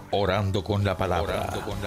Orando con la palabra.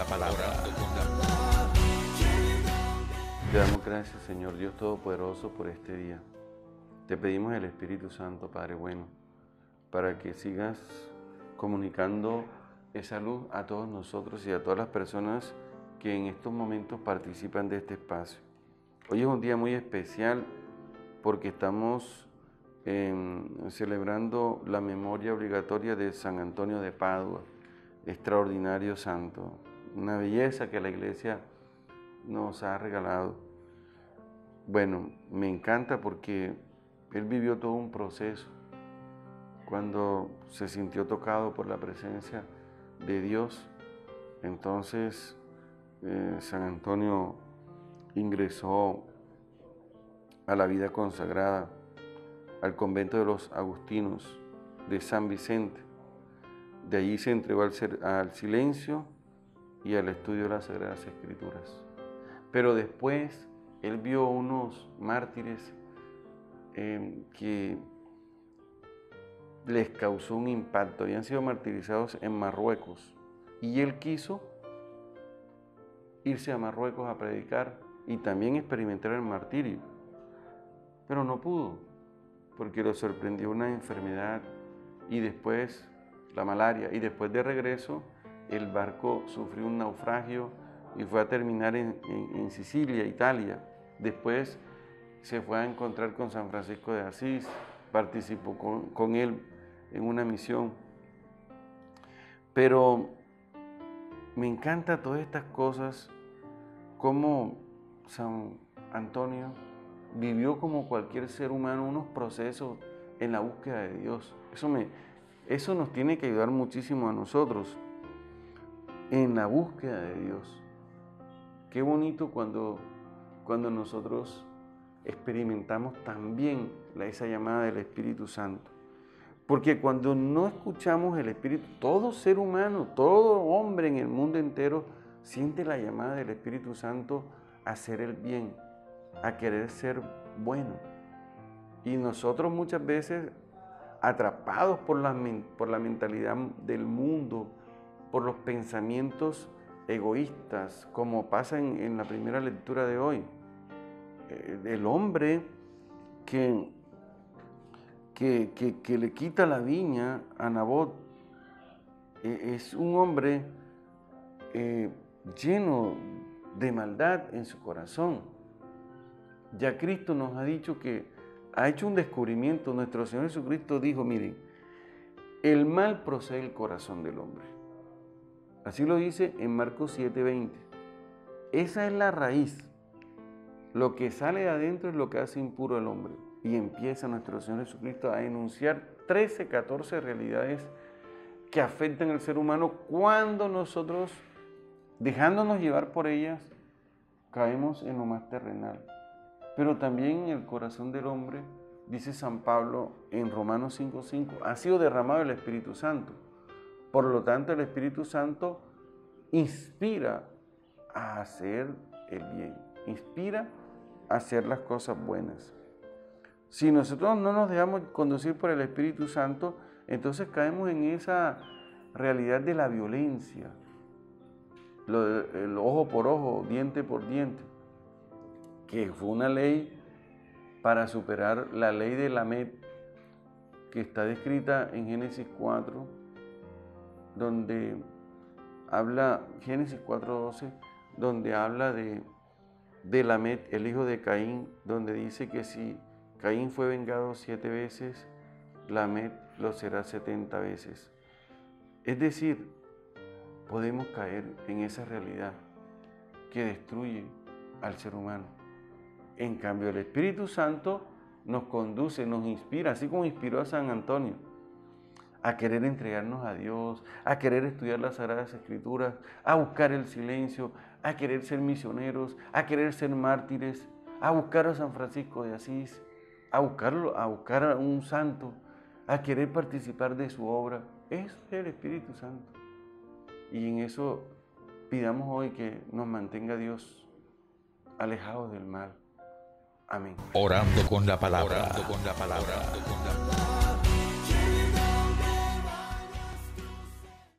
Te damos gracias, Señor Dios Todopoderoso, por este día. Te pedimos el Espíritu Santo, Padre bueno, para que sigas comunicando esa luz a todos nosotros y a todas las personas que en estos momentos participan de este espacio. Hoy es un día muy especial porque estamos celebrando la memoria obligatoria de San Antonio de Padua, extraordinario santo, una belleza que la Iglesia nos ha regalado. Bueno, me encanta porque él vivió todo un proceso. Cuando se sintió tocado por la presencia de Dios, entonces San Antonio ingresó a la vida consagrada, al convento de los agustinos de San Vicente. De allí se entregó al silencio y al estudio de las Sagradas Escrituras. Pero después él vio unos mártires que les causó un impacto. Habían sido martirizados en Marruecos y él quiso irse a Marruecos a predicar y también experimentar el martirio, pero no pudo porque lo sorprendió una enfermedad y después la malaria, y después de regreso el barco sufrió un naufragio y fue a terminar en Sicilia, Italia. Después se fue a encontrar con San Francisco de Asís, participó con él en una misión. Pero me encanta todas estas cosas, como San Antonio vivió como cualquier ser humano unos procesos en la búsqueda de Dios. Eso nos tiene que ayudar muchísimo a nosotros en la búsqueda de Dios. Qué bonito cuando nosotros experimentamos también esa llamada del Espíritu Santo. Porque cuando no escuchamos el Espíritu, todo ser humano, todo hombre en el mundo entero siente la llamada del Espíritu Santo a hacer el bien, a querer ser bueno. Y nosotros muchas veces, atrapados por la mentalidad del mundo, por los pensamientos egoístas, como pasa en la primera lectura de hoy. El hombre que le quita la viña a Nabot es un hombre lleno de maldad en su corazón. Ya Cristo nos ha dicho que ha hecho un descubrimiento. Nuestro Señor Jesucristo dijo, miren, el mal procede del corazón del hombre. Así lo dice en Marcos 7:20. Esa es la raíz. Lo que sale de adentro es lo que hace impuro al hombre. Y empieza nuestro Señor Jesucristo a enunciar 13, 14 realidades que afectan al ser humano cuando nosotros, dejándonos llevar por ellas, caemos en lo más terrenal. Pero también en el corazón del hombre, dice San Pablo en Romanos 5:5, ha sido derramado el Espíritu Santo. Por lo tanto, el Espíritu Santo inspira a hacer el bien, inspira a hacer las cosas buenas. Si nosotros no nos dejamos conducir por el Espíritu Santo, entonces caemos en esa realidad de la violencia, el ojo por ojo, diente por diente, que fue una ley para superar la ley de Lamed, que está descrita en Génesis 4, donde habla, Génesis 4:12, donde habla de Lamed, el hijo de Caín, donde dice que si Caín fue vengado 7 veces, Lamed lo será 70 veces. Es decir, podemos caer en esa realidad que destruye al ser humano. En cambio, el Espíritu Santo nos conduce, nos inspira, así como inspiró a San Antonio, a querer entregarnos a Dios, a querer estudiar las Sagradas Escrituras, a buscar el silencio, a querer ser misioneros, a querer ser mártires, a buscar a San Francisco de Asís, a buscar a un santo, a querer participar de su obra. Eso es el Espíritu Santo. Y en eso pidamos hoy que nos mantenga Dios alejados del mal. Amén. Orando con la palabra.